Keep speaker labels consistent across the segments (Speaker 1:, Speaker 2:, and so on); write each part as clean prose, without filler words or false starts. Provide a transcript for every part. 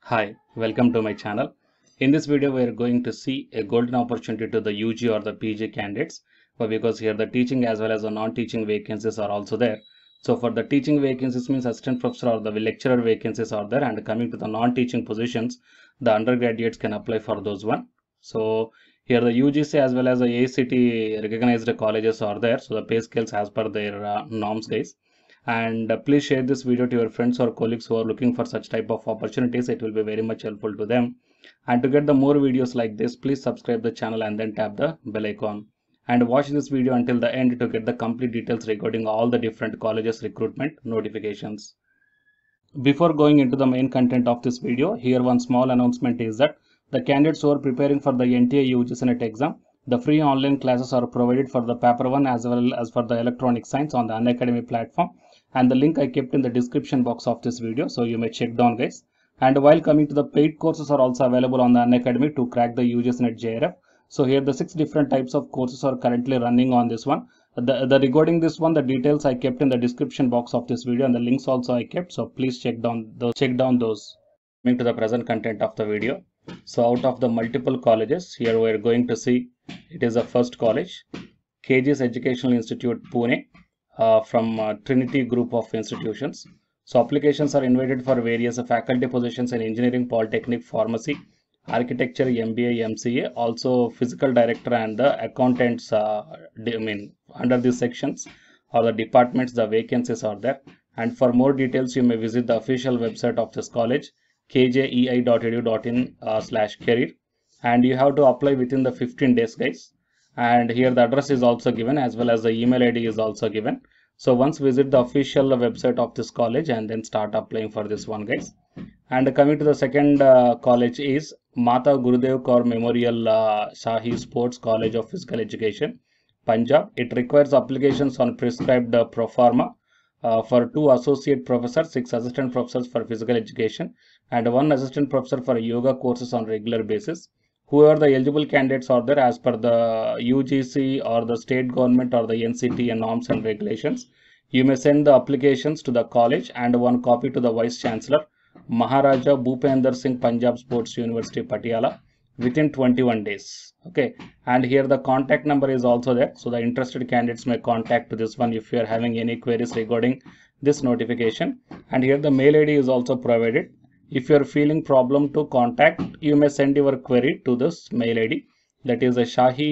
Speaker 1: Hi, welcome to my channel. In this video, we are going to see a golden opportunity to the UG or the PG candidates, but because here the teaching as well as the non-teaching vacancies are also there. So for the teaching vacancies means assistant professor or the lecturer vacancies are there, and coming to the non-teaching positions, the undergraduates can apply for those one. So here the UGC as well as the AICTE recognized colleges are there, so the pay scales as per their norms guys. And please share this video to your friends or colleagues who are looking for such type of opportunities. It will be very much helpful to them. And to get the more videos like this, please subscribe the channel and then tap the bell icon and watch this video until the end to get the complete details regarding all the different colleges recruitment notifications. Before going into the main content of this video, here one small announcement is that the candidates who are preparing for the NTA UGC NET exam, the free online classes are provided for the paper 1 as well as for the electronic science on the Unacademy platform, and the link I kept in the description box of this video, so you may check down guys. And while coming to the paid courses are also available on the Unacademy to crack the UGC NET JRF. So here the 6 different types of courses are currently running on this one. The regarding this one, the details I kept in the description box of this video, and the links also I kept, so please check down those. Coming to the present content of the video, so out of the multiple colleges, here we are going to see it is the first college, KGS Educational Institute Pune, from Trinity Group of Institutions. So applications are invited for various faculty positions in engineering, polytechnic, pharmacy, architecture, MBA, MCA, also physical director and the accountants. Under these sections or the departments, the vacancies are there. And for more details, you may visit the official website of this college, kjei.edu.in/career, and you have to apply within the 15 days guys. And here the address is also given as well as the email ID is also given. So once visit the official website of this college and then start applying for this one guys. And coming to the second college is Mata Gurudev Kaur Memorial Shahi Sports College of Physical Education, Punjab. It requires applications on prescribed pro forma for 2 associate professors, 6 assistant professors for physical education, and 1 assistant professor for yoga courses on regular basis. Whoever the eligible candidates are there as per the UGC or the state government or the NCT and norms and regulations, you may send the applications to the college and 1 copy to the Vice Chancellor, Maharaja Bhupender Singh Punjab Sports University Patiala, within 21 days. Okay, and here the contact number is also there, so the interested candidates may contact to this one if you are having any queries regarding this notification. And here the mail ID is also provided. If you are feeling problem to contact, you may send your query to this mail ID, that is a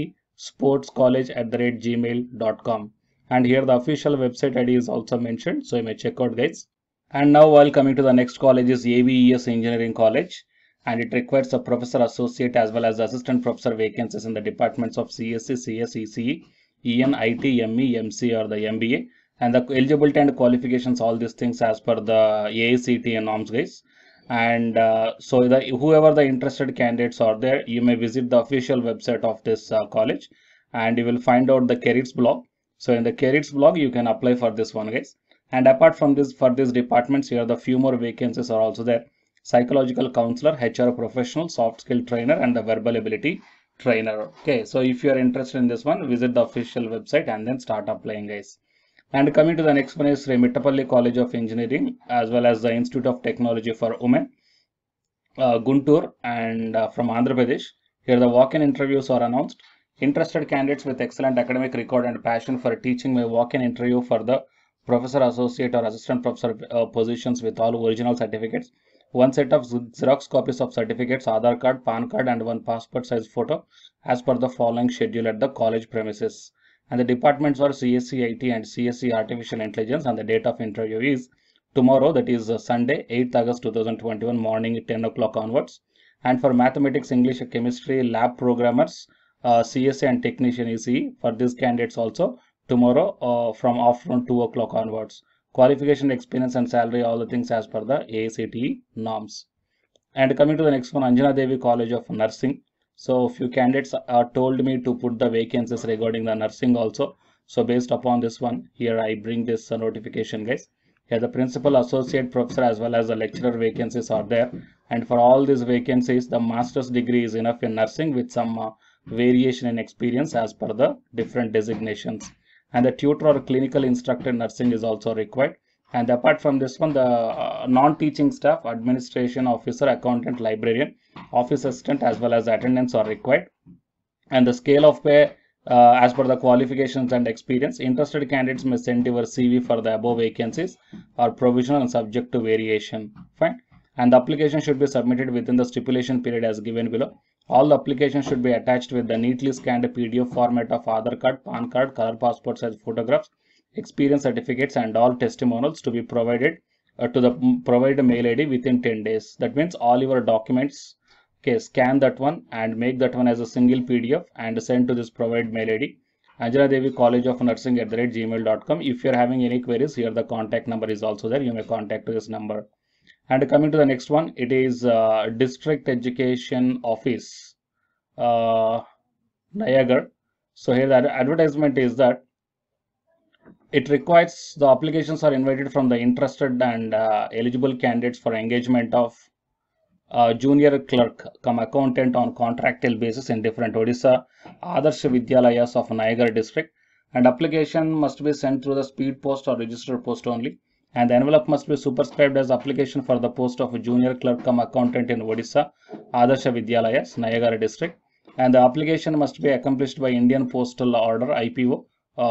Speaker 1: shahisportscollege@gmail.com. and here the official website ID is also mentioned, so you may check out guys. And now while coming to the next college is AVES Engineering College, and it requires a professor associate as well as assistant professor vacancies in the departments of CSE, CS, ECE, EN, IT, ME, MC or the MBA, and the eligibility and qualifications, all these things as per the AICTE and norms guys. And whoever the interested candidates are there, you may visit the official website of this college and you will find out the careers blog. So in the careers blog you can apply for this one guys. And apart from this, for these departments, here the few more vacancies are also there: psychological counselor, HR professional, soft skill trainer and the verbal ability trainer. Okay, so if you are interested in this one, visit the official website and then start applying guys. And coming to the next one is Mittapalli College of Engineering as well as the Institute of Technology for Women, Guntur, and from Andhra Pradesh. Here the walk-in interviews are announced. Interested candidates with excellent academic record and passion for teaching may walk-in interview for the professor, associate or assistant professor positions with all original certificates. 1 set of Xerox copies of certificates, Aadhaar card, PAN card and 1 passport size photo as per the following schedule at the college premises. And the departments are CSE IT and CSE Artificial Intelligence, and the date of interview is tomorrow, that is Sunday 8th August 2021 morning 10 o'clock onwards. And for mathematics, English, chemistry, lab programmers, CSE and technician ECE, for these candidates also tomorrow from afternoon 2 o'clock onwards. Qualification, experience and salary, all the things as per the AICTE norms. And coming to the next one, Anjana Devi College of Nursing. So few candidates told me to put the vacancies regarding the nursing also. So based upon this one, here I bring this notification guys. Here the principal, associate professor as well as the lecturer vacancies are there. And for all these vacancies, the master's degree is enough in nursing with some variation in experience as per the different designations. And the tutor or clinical instructor in nursing is also required. And apart from this one, the non-teaching staff, administration officer, accountant, librarian, office assistant, as well as attendants are required. And the scale of pay as per the qualifications and experience. Interested candidates may send your CV for the above vacancies or provisional and subject to variation. Fine. And the application should be submitted within the stipulation period as given below. All the applications should be attached with the neatly scanned PDF format of Aadhaar card, PAN card, color passport size photographs, experience certificates, and all testimonials to be provided to the provided mail ID within 10 days. That means all your documents, okay, scan that one and make that one as a single PDF and send to this provided mail ID, Anjana Devi College of Nursing @gmail.com. If you're having any queries, here the contact number is also there. You may contact this number. And coming to the next one, it is District Education Office, Nayagar. So here the advertisement is that it requires the applications are invited from the interested and eligible candidates for engagement of junior clerk come accountant on contractual basis in different Odisha Adarsh Vidyalayas of Nayagar district, and application must be sent through the speed post or registered post only, and the envelope must be superscribed as application for the post of junior clerk come accountant in Odisha Adarsh Vidyalayas Nayagar district, and the application must be accomplished by Indian Postal Order IPO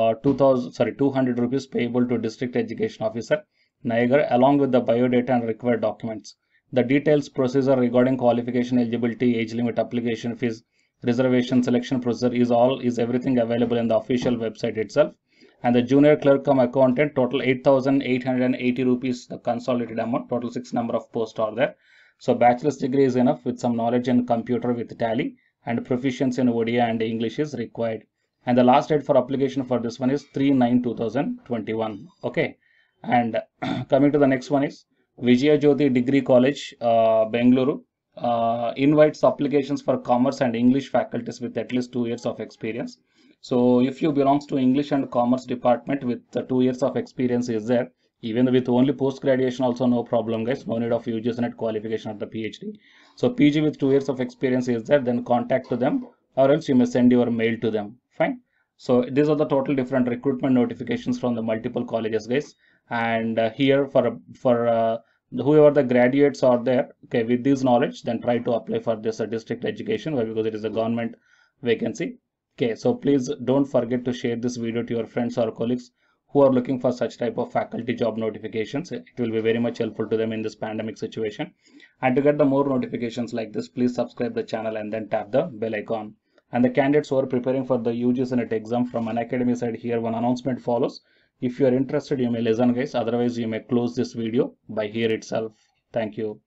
Speaker 1: 200 rupees payable to District Education Officer Nayagar along with the biodata and required documents. The details, procedure regarding qualification, eligibility, age limit, application fees, reservation, selection procedure is everything available in the official website itself. And the junior clerk come accountant, total 8,880 rupees the consolidated amount, total 6 number of posts are there. So bachelor's degree is enough with some knowledge in computer with Tally, and proficiency in Odia and English is required. And the last date for application for this one is 3/9/2021. Okay. And coming to the next one is Vijaya Jyoti Degree College, Bengaluru, invites applications for commerce and English faculties with at least 2 years of experience. So if you belongs to English and commerce department with 2 years of experience is there, even with only post graduation also no problem guys, no need of UGC net qualification of the PhD. So PG with 2 years of experience is there, then contact to them, or else you may send your mail to them. Fine. So these are the total different recruitment notifications from the multiple colleges guys. And here for whoever the graduates are there, okay, with this knowledge, then try to apply for this district education, because it is a government vacancy. Okay, so please don't forget to share this video to your friends or colleagues who are looking for such type of faculty job notifications. It will be very much helpful to them in this pandemic situation. And to get the more notifications like this, please subscribe the channel and then tap the bell icon. And the candidates who are preparing for the UGC NET exam from Unacademy side, here one announcement follows. If you are interested, you may listen guys, otherwise you may close this video by here itself. Thank you.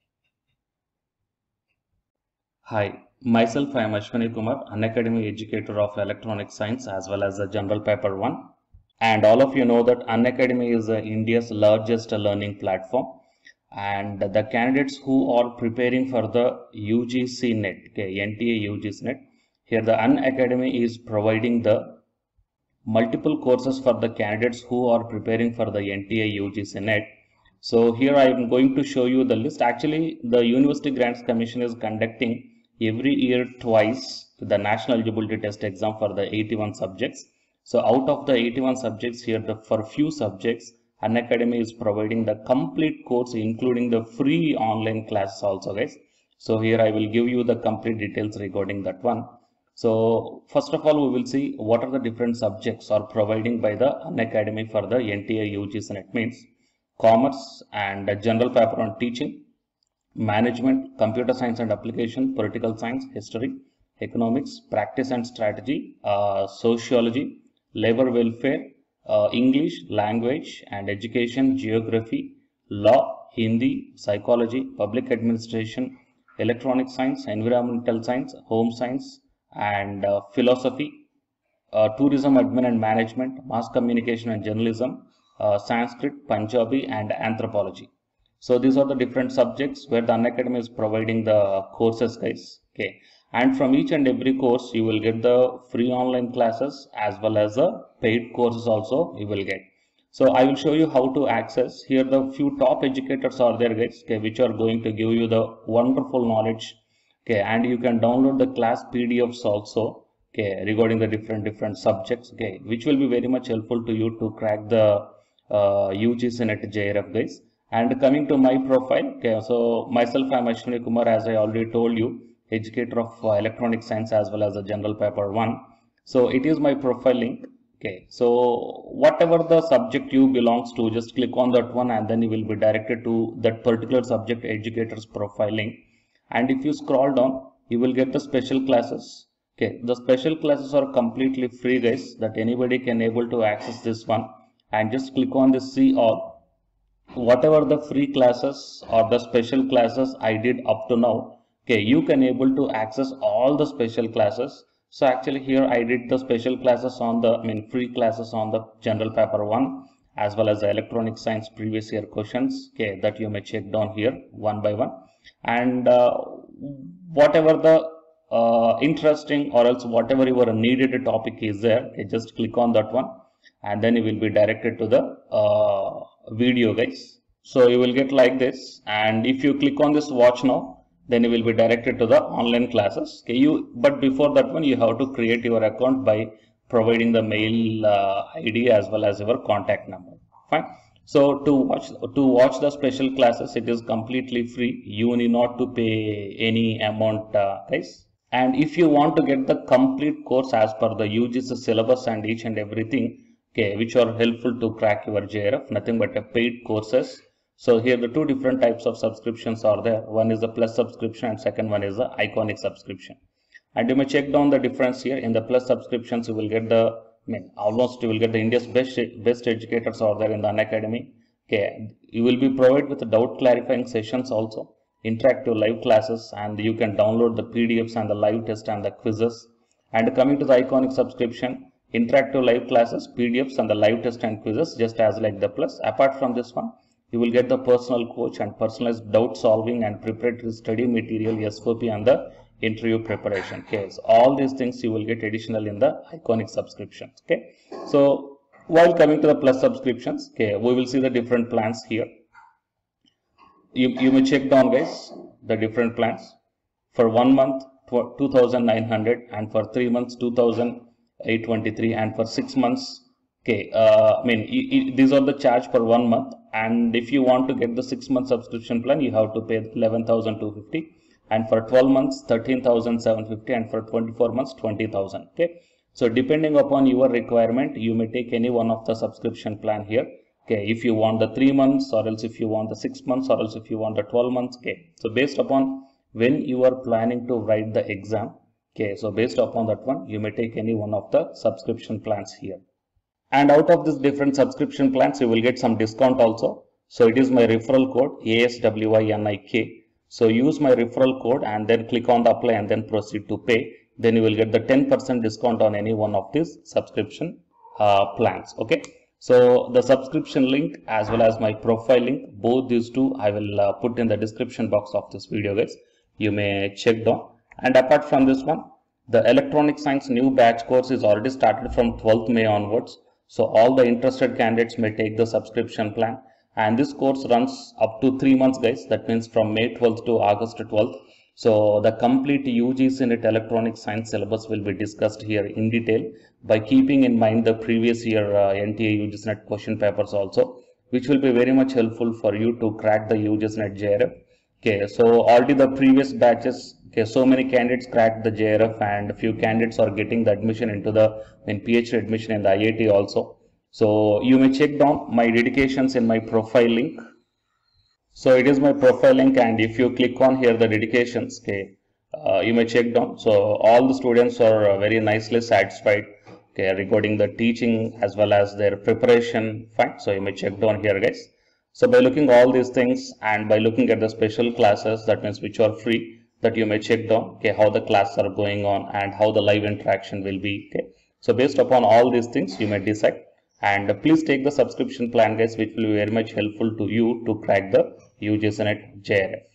Speaker 1: Hi, myself I am Ashwani Kumar, Unacademy educator of electronic science as well as the general paper 1. And all of you know that Unacademy is India's largest learning platform, and the candidates who are preparing for the UGC NET, okay, NTA UGC NET, here the Unacademy is providing the multiple courses for the candidates who are preparing for the NTA UGC NET. So here I am going to show you the list. Actually, the University Grants Commission is conducting every year twice the National Eligibility Test exam for the 81 subjects. So out of the 81 subjects here, for few subjects, Unacademy is providing the complete course, including the free online classes also guys. So here I will give you the complete details regarding that one. So first of all, we will see what are the different subjects are providing by the Unacademy for the NTA UGC NET, means commerce and general paper on teaching, management, computer science and application, political science, history, economics, practice and strategy, sociology, labor welfare, English, language and education, geography, law, Hindi, psychology, public administration, electronic science, environmental science, home science, and philosophy, tourism admin and management, mass communication and journalism, Sanskrit, Punjabi and anthropology. So these are the different subjects where the Unacademy is providing the courses guys. Okay, and from each and every course you will get the free online classes as well as the paid courses also you will get. So I will show you how to access. Here the few top educators are there guys, okay, which are going to give you the wonderful knowledge. Okay, and you can download the class PDFs also, okay, regarding the different subjects, okay, which will be very much helpful to you to crack the UGC NET JRF guys. And coming to my profile, okay, so myself, I'm Ashwini Kumar, as I already told you, educator of electronic science as well as a general paper 1. So it is my profile link. Okay, so whatever the subject you belongs to, just click on that one and then you will be directed to that particular subject educator's profile link. And if you scroll down, you will get the special classes. Okay, the special classes are completely free guys, that anybody can able to access this one. And just click on this see all. Whatever the free classes or the special classes I did up to now, okay, you can able to access all the special classes. So actually here I did the special classes on the free classes on the general paper 1 as well as the electronic science previous year questions, okay, that you may check down here one by one. And whatever the interesting or else whatever your needed topic is there, okay, just click on that one and then you will be directed to the video guys. So you will get like this, and if you click on this watch now, then you will be directed to the online classes. Okay, but before that one you have to create your account by providing the mail ID as well as your contact number. Fine. So to watch the special classes, it is completely free. You need not to pay any amount guys. And if you want to get the complete course as per the UGC syllabus and each and everything, okay, which are helpful to crack your JRF, nothing but a paid courses. So here the two different types of subscriptions are there. One is the plus subscription and second one is the iconic subscription. And you may check down the difference here. In the plus subscriptions, you will get the almost you will get the India's best educators are there in the Unacademy. Okay, you will be provided with the doubt clarifying sessions also, interactive live classes, and you can download the PDFs and the live test and the quizzes. And coming to the iconic subscription, interactive live classes, PDFs and the live test and quizzes just as like the plus. Apart from this one, you will get the personal coach and personalized doubt solving and preparatory study material, SOP and the interview preparation. Okay, so all these things you will get additional in the iconic subscriptions. Okay, so while coming to the plus subscriptions, okay, we will see the different plans here. You may check down guys the different plans. For 1 month 2,900 and for 3 months 2,823 and for 6 months, okay, these are the charge for 1 month. And if you want to get the 6-month subscription plan, you have to pay 11,250, and for 12 months 13,750, and for 24 months 20,000. Okay, so depending upon your requirement, you may take any one of the subscription plan here. Okay, if you want the 3 months, or else if you want the 6 months, or else if you want the 12 months. Okay, so based upon when you are planning to write the exam, okay, so based upon that one, you may take any one of the subscription plans here. And out of this different subscription plans, you will get some discount also. So it is my referral code ASWINIK. So use my referral code and then click on the apply and then proceed to pay. Then you will get the 10% discount on any one of these subscription plans. Okay. So the subscription link as well as my profile link, both these two I will put in the description box of this video guys. You may check down. And apart from this one, the electronic science new batch course is already started from 12th May onwards. So all the interested candidates may take the subscription plan, and this course runs up to 3 months guys. That means from May 12th to August 12th. So the complete UGC NET electronic science syllabus will be discussed here in detail by keeping in mind the previous year NTA UGC NET question papers also, which will be very much helpful for you to crack the UGC NET JRF. Okay, so already the previous batches, okay, so many candidates cracked the JRF and a few candidates are getting the admission into the PhD admission in the IIT also. So you may check down my dedications in my profile link. So it is my profile link, and if you click on here the dedications, okay, you may check down. So all the students are very nicely satisfied, okay, regarding the teaching as well as their preparation. Fine. So you may check down here guys. So by looking all these things and by looking at the special classes, that means which are free, that you may check down, okay, how the classes are going on and how the live interaction will be. Okay, so based upon all these things, you may decide. And please take the subscription plan guys, which will be very much helpful to you to crack the UGC NET JRF.